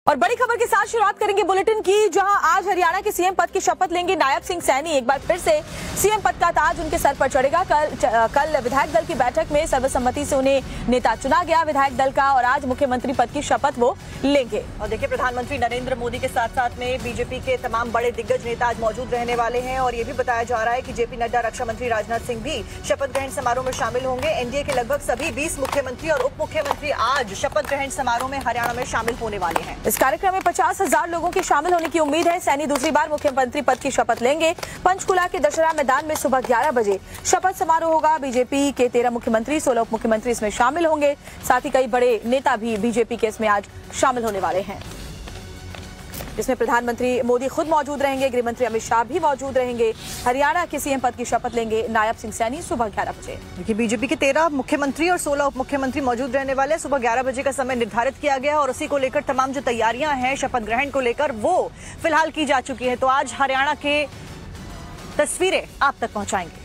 और बड़ी खबर के साथ शुरुआत करेंगे बुलेटिन की, जहां आज हरियाणा के सीएम पद की शपथ लेंगे नायब सिंह सैनी। एक बार फिर से सीएम पद का ताज उनके सर पर चढ़ेगा। कल विधायक दल की बैठक में सर्वसम्मति से उन्हें नेता चुना गया विधायक दल का, और आज मुख्यमंत्री पद की शपथ वो लेंगे। और देखिए, प्रधानमंत्री नरेंद्र मोदी के साथ साथ में बीजेपी के तमाम बड़े दिग्गज नेता आज मौजूद रहने वाले हैं। और ये भी बताया जा रहा है कि जेपी नड्डा, रक्षा मंत्री राजनाथ सिंह भी शपथ ग्रहण समारोह में शामिल होंगे। एनडीए के लगभग सभी 20 मुख्यमंत्री और उप मुख्यमंत्री आज शपथ ग्रहण समारोह में हरियाणा में शामिल होने वाले हैं। इस कार्यक्रम में 50,000 लोगों के शामिल होने की उम्मीद है। सैनी दूसरी बार मुख्यमंत्री पद की शपथ लेंगे। पंचकुला के दशहरा मैदान में सुबह 11 बजे शपथ समारोह होगा। बीजेपी के 13 मुख्यमंत्री, 16 उप मुख्यमंत्री इसमें शामिल होंगे। साथ ही कई बड़े नेता भी बीजेपी के इसमें आज शामिल होने वाले हैं, जिसमें प्रधानमंत्री मोदी खुद मौजूद रहेंगे, गृह मंत्री अमित शाह भी मौजूद रहेंगे। हरियाणा के सीएम पद की शपथ लेंगे नायब सिंह सैनी सुबह 11 बजे। देखिए, बीजेपी के 13 मुख्यमंत्री और 16 उप मुख्यमंत्री मौजूद रहने वाले। सुबह 11 बजे का समय निर्धारित किया गया और उसी को लेकर तमाम जो तैयारियां हैं शपथ ग्रहण को लेकर वो फिलहाल की जा चुकी है। तो आज हरियाणा के तस्वीरें आप तक पहुंचाएंगे।